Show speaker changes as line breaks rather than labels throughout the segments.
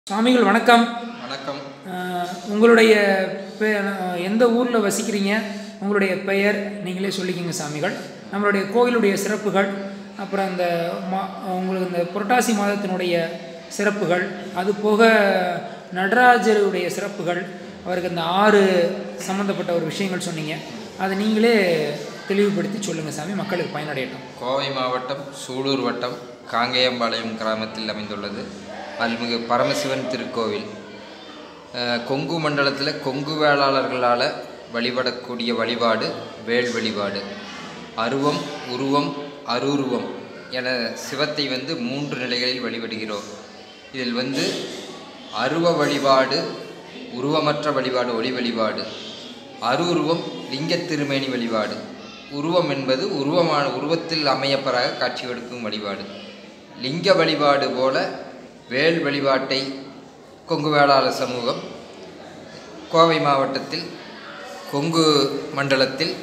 சாமிகள் வணக்கம்.
வணக்கம்.
உங்களுடைய எந்த ஊரில் வசிக்கிறீங்க, உங்களுடைய பெயர் நீங்களே சொல்லிக்கிங்க சாமிகள். நம்மளுடைய கோயிலுடைய சிறப்புகள், அப்புறம் இந்த உங்களுக்கு இந்த புரட்டாசி மாதத்தினுடைய சிறப்புகள், அது போக நடராஜருடைய சிறப்புகள், அவருக்கு இந்த 6 சம்மந்தப்பட்ட ஒரு விஷயங்கள் சொன்னீங்க. அதை நீங்களே தெளிவுபடுத்தி சொல்லுங்கள் சாமி, மக்களுக்கு பயனடையட்டும்.
கோவை மாவட்டம் சூலூர் வட்டம் காங்கேயம்பாளையம் கிராமத்தில் அமைந்துள்ளது அருள்மிகு பரமசிவன் திருக்கோவில். கொங்கு மண்டலத்தில் கொங்கு வேளாளர்களால் வழிபடக்கூடிய வழிபாடு வேல் வழிபாடு. அருவம், உருவம், அருவுருவம் என சிவத்தை 3 நிலைகளில் வழிபடுகிறோம். இதில் அருவ வழிபாடு, உருவமற்ற வழிபாடு ஒளி வழிபாடு. அருவுருவம் லிங்க திருமேனி வழிபாடு. உருவம் என்பது உருவத்தில் அமையப்பெறாக காட்சி கொடுக்கும் வழிபாடு. லிங்க வழிபாடு போல வேல் வழிபாட்டை கொங்கு வேளாளர் சமூகம் கோவை மாவட்டத்தில் கொங்கு மண்டலத்தில்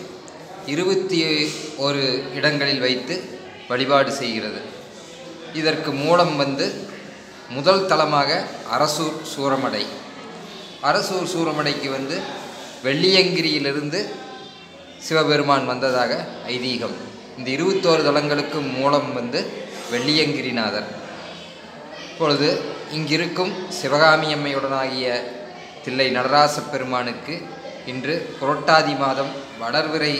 21 இடங்களில் வைத்து வழிபாடு செய்கிறது. இதற்கு மூலம் முதல் தலமாக அரசூர் சூரமடை. அரசூர் சூரமடைக்கு வெள்ளியங்கிரியிலிருந்து சிவபெருமான் வந்ததாக ஐதீகம். இந்த 21 தலங்களுக்கு மூலம் வெள்ளியங்கிரிநாதர். இப்பொழுது இங்கிருக்கும் சிவகாமி அம்மையுடனாகிய தில்லை நடராச பெருமானுக்கு இன்று புரட்டாதி மாதம் வளர்விரை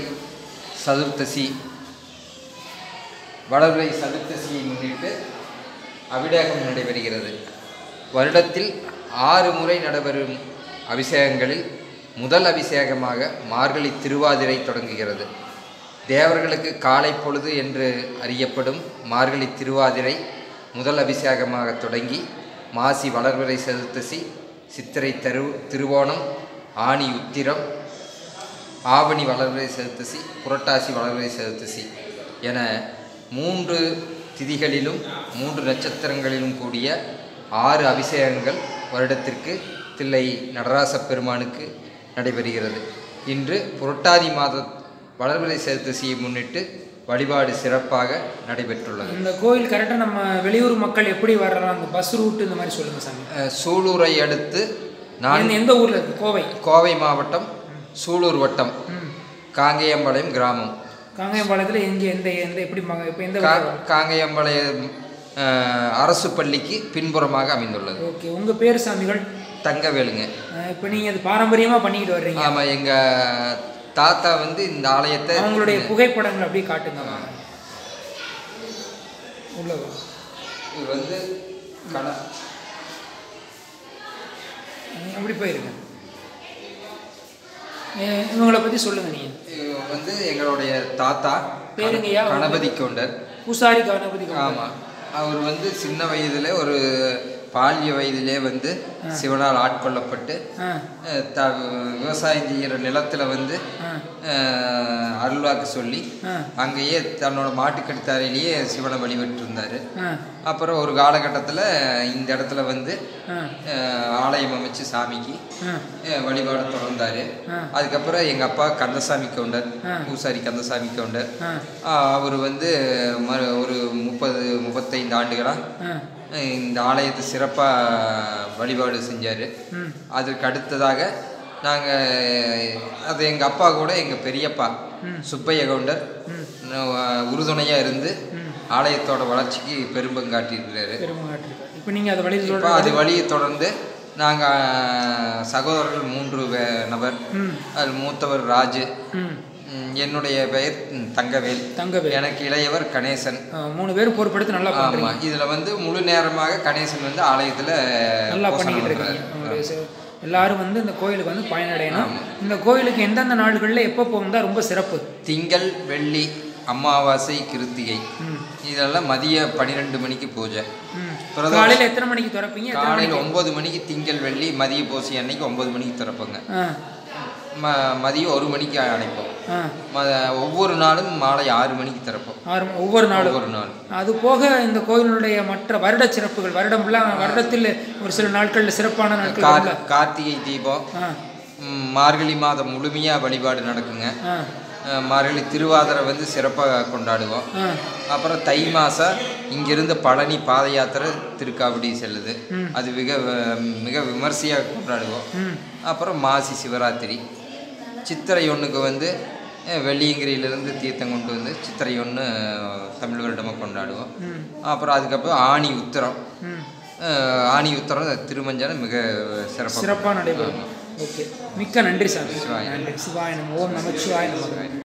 சதுர்த்தசியை முன்னிட்டு அபிஷேகம் நடைபெறுகிறது. வருடத்தில் 6 முறை நடைபெறும் அபிஷேகங்களில் முதல் அபிஷேகமாக மார்கழி திருவாதிரை தொடங்குகிறது. தேவர்களுக்கு காலை பொழுது என்று அறியப்படும் மார்கழி திருவாதிரை முதல் அபிஷேகமாக தொடங்கி மாசி வளர்விரை சதுர்த்தசி, சித்திரை திருவோணம், ஆனி உத்திரம், ஆவணி வளர்விரை சதுர்த்தசி, புரட்டாசி வளர்விரை சதுர்த்தசி என 3 திதிகளிலும் 3 நட்சத்திரங்களிலும் கூடிய 6 அபிஷேகங்கள் வருடத்திற்கு தில்லை நடராச பெருமானுக்கு நடைபெறுகிறது. இன்று புரட்டாதி மாத வளர்விரை சதுர்த்தசியை முன்னிட்டு வழிபாடு சிறப்பாக நடைபெற்றுள்ளது.
இந்த கோயில் கரெக்டாக நம்ம வெளியூர் மக்கள் எப்படி வர்றாங்க, அந்த பஸ் ரூட்டு இந்த மாதிரி சொல்லுங்கள் சாமி.
சூலூரை அடுத்து நான்
எந்த ஊரில் இருக்குது?
கோவை மாவட்டம் சூலூர் வட்டம் காங்கேயம்பாளையம் கிராமம்.
காங்கேயம்பாளையத்தில் எந்த எப்படி எந்த
காங்கேயம்பாளையம் அரசு பள்ளிக்கு பின்புறமாக அமைந்துள்ளது.
ஓகே, உங்கள் பேர் சாமிகள்?
தங்கவேலுங்க.
இப்போ நீங்கள் அது பாரம்பரியமாக பண்ணிக்கிட்டு வர்றீங்க?
ஆமாம், எங்கள் தாத்தா இந்த ஆலயத்தை.
அவங்களுடைய புகைப்படங்கள் அப்படியே காட்டுங்க. உள்ள
இது
அப்படி போயிருங்க. இவங்களை பற்றி சொல்லுங்க. நீங்கள்
எங்களுடைய தாத்தா
பேருங்கய்யா?
கணபதி கவுண்டர்,
பூசாரி கணபதி.
ஆமாம், அவர் சின்ன வயதில் ஒரு பால்ய வயதிலே சிவனால் ஆட்கொள்ளப்பட்டு விவசாயம் செய்கிற நிலத்தில் அருள்வாக்கு சொல்லி அங்கேயே தன்னோட மாட்டுக்கடித்தாரையிலேயே சிவனை வழிபட்டு இருந்தார். அப்புறம் ஒரு காலகட்டத்தில் இந்த இடத்துல ஆலயம் அமைச்சு சாமிக்கு வழிபாடு தொடர்ந்தார். அதுக்கப்புறம் எங்கள் அப்பா கந்தசாமி கவுண்டர், பூசாரி கந்தசாமி கவுண்டர், அவர் ஒரு 30-35 ஆண்டுகளாக இந்த ஆலயத்தை சிறப்பாக வழிபாடு செஞ்சார். அதற்கு அடுத்ததாக நாங்கள் அது எங்கள் அப்பா கூட எங்கள் பெரியப்பா சுப்பைய கவுண்டர் உறுதுணையாக இருந்து ஆலயத்தோட வளர்ச்சிக்கு பெரும்பங்காட்டியிருக்கிறாரு.
இப்போ நீங்கள் அது
வழியை தொடர்ந்து நாங்கள் சகோதரர்கள் 3 நபர். அதில் மூத்தவர் ராஜு, என்னுடைய பெயர் தங்கவேல், எனக்கு இளையவர் கணேசன்.
3 பேரும் பொறுப்படுத்தி நல்லா பண்ணுறீங்க.
ஆமாம், இதில் முழு நேரமாக கணேசன் ஆலயத்தில்
நல்லா பண்ணிக்கிட்டு இருக்காங்க. எல்லாரும் இந்த கோயிலுக்கு பயனடையணும். இந்த கோயிலுக்கு எந்தெந்த நாடுகளில் எப்போ போகும்தான் ரொம்ப சிறப்பு?
திங்கள், வெள்ளி, அமாவாசை, கிருத்திகை, இதெல்லாம் மதிய 12 மணிக்கு பூஜை.
காலையில் எத்தனை மணிக்கு திறப்பீங்க?
காலையில் 9 மணிக்கு திங்கள் வெள்ளி, மதிய பூசை அன்னைக்கு 9 மணிக்கு திறப்போங்க. மதியம் 1 மணிக்கு அடைப்போம். ஒவ்வொரு நாளும் மாலை 6 மணிக்கு திறப்போம்.
ஒவ்வொரு நாளும். அது போக இந்த கோயிலுடைய மற்ற வருட சிறப்புகள், வருடத்தில் ஒரு சில நாட்களில் சிறப்பான நாட்கள்,
கார்த்திகை தீபம், மார்கழி மாதம் முழுமையாக வழிபாடு நடக்குங்க. மார்கழி திருவாதிரை வந்து சிறப்பாக கொண்டாடுவோம். அப்புறம் தை மாதம் இங்கிருந்து பழனி பாத யாத்திரை திருக்காவடி செல்லுது, அது மிக விமர்சையாக கொண்டாடுவோம். அப்புறம் மாசி சிவராத்திரி, சித்திரை ஒன்றுக்கு வந்து வெள்ளியங்கிரியிலேருந்து தீர்த்தம் கொண்டு வந்து சித்திரை ஒன்று தமிழ் வருடமாக கொண்டாடுவோம். அப்புறம் அதுக்கப்புறம் ஆணி உத்திரம் திருமஞ்சனம் மிக சிறப்பாக
நடைபெறும். ஓகே, மிக்க நன்றி சார். நன்றி. சிவாய நம. ஓம் நமச்சிவாய நம.